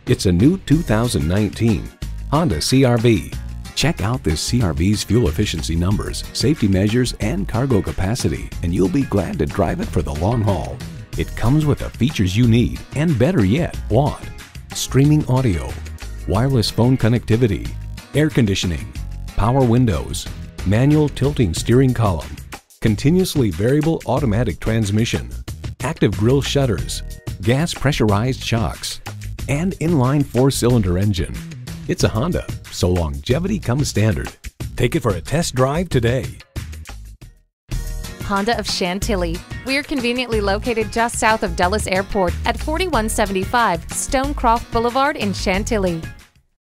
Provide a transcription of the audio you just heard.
It's a new 2019 Honda CR-V. Check out this CR-V's fuel efficiency numbers, safety measures, and cargo capacity, and you'll be glad to drive it for the long haul. It comes with the features you need, and better yet, want. Streaming audio, wireless phone connectivity, air conditioning, power windows, manual tilting steering column, continuously variable automatic transmission, active grille shutters, gas pressurized shocks, and inline 4-cylinder engine. It's a Honda, so longevity comes standard. Take it for a test drive today. Honda of Chantilly. We're conveniently located just south of Dulles Airport at 4175 Stonecroft Boulevard in Chantilly.